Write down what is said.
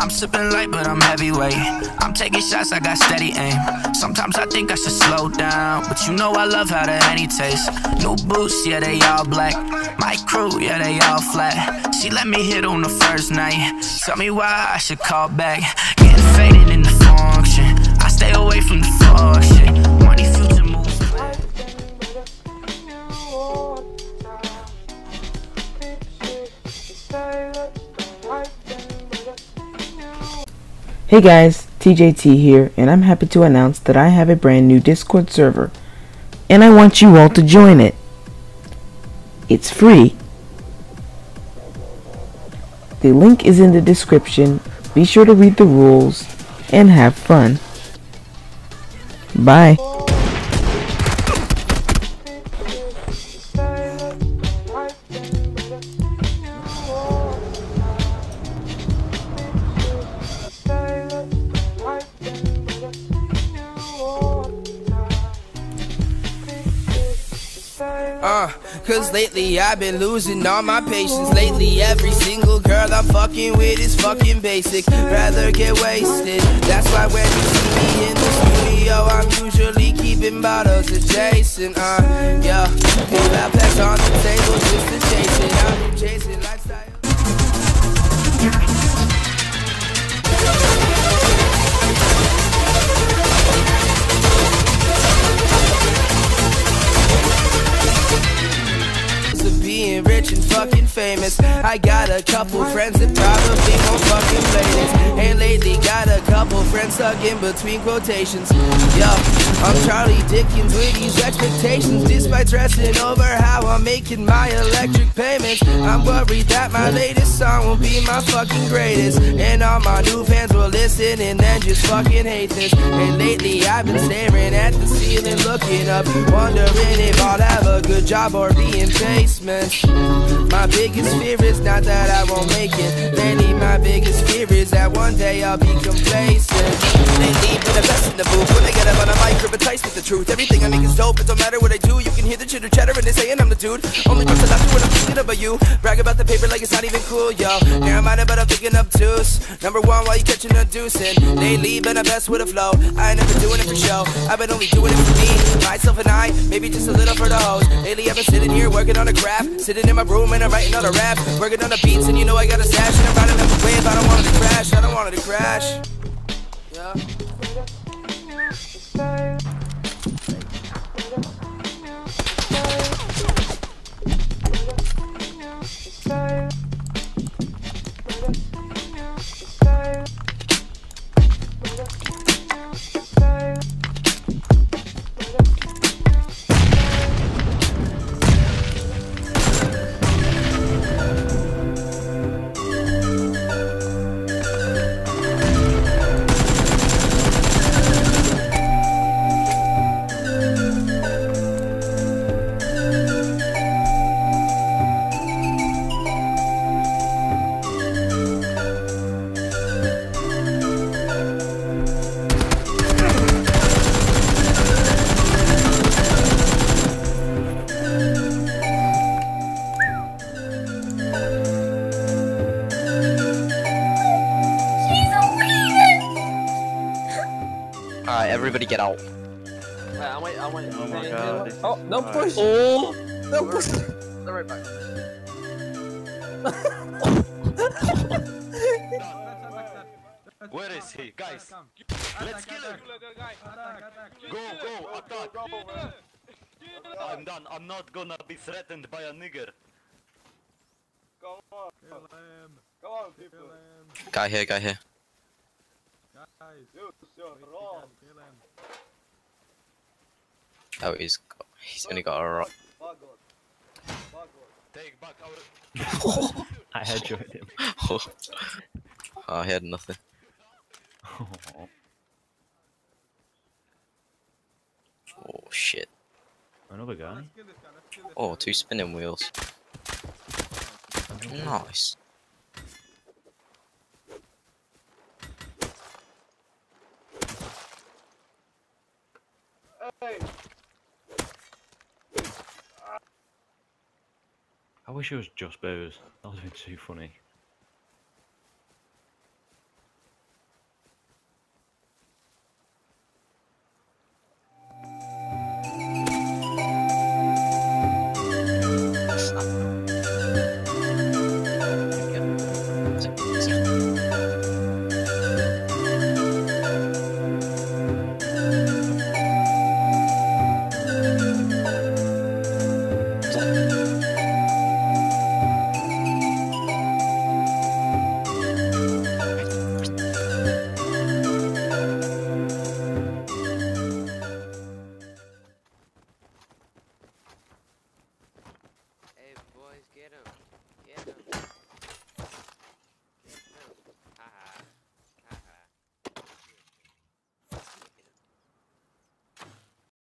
I'm sipping light, but I'm heavyweight. I'm taking shots, I got steady aim. Sometimes I think I should slow down, but you know I love how the Henny tastes. New boots, yeah, they all black. My crew, yeah, they all flat. She let me hit on the first night. Tell me why I should call back. Getting faded in the function. I stay away from the fuck shit. Money, future moves. Hey guys, TJT here, and I'm happy to announce that I have a brand new Discord server, and I want you all to join it. It's free. The link is in the description. Be sure to read the rules and have fun. Bye. Cause lately I've been losing all my patience. Lately every single girl I'm fucking with is fucking basic. Rather get wasted. That's why when you see me in the studio, I'm usually keeping bottles adjacent. Yeah, pull that packs on the table just to chase it. I've been chasing lifestyle. Being rich and fucking famous, I got a couple friends that probably won't fucking play this. And lately got a couple friends stuck in between quotations. Yo, I'm Charlie Dickens with these expectations. Despite stressing over how I'm making my electric payments, I'm worried that my latest song will be my fucking greatest. And all my new fans will listen and then just fucking hate this. And lately I've been staring at the ceiling, looking up, wondering if I'll have a good job or be in basement. My biggest fear is not that I won't make it. Lately my biggest fear is that one day I'll be complacent. Lately been the best in the booth. When I get up on a mic, hypnotized with the truth. Everything I make is dope, it don't matter what I do. You can hear the chitter chatter and they saying I'm the dude. Only person left when I'm thinking about you. Brag about the paper like it's not even cool, yo. Never mind about I'm picking up twos. Number one while you catching a deuce. And lately been the best with a flow. I ain't never doing it for show, I've been only doing it for me, myself and I, maybe just a little for the hoes. Lately I've been sitting here working on a craft, sitting in my room and I'm writing all the rap, working on the beats and you know I got a stash and I'm riding up the wave. I don't want it to crash, I don't want it to crash. Yeah. Alright, everybody get out. Wait, I wait. Oh my god. Oh, no push! Oh! No push! They're right back. Where is he? Guys, let's kill him! Go, attack! I'm done, I'm not gonna be threatened by a nigger. Come on. Kill him. Come on, people. Guy here. Guys. Use your wrong. Oh, he's only got a rock. Take back our... I headshot him. Oh, he had nothing. Oh shit. Another guy? Oh, 2 spinning wheels. Nice. Hey. I wish it was just Booze. That would have been too funny.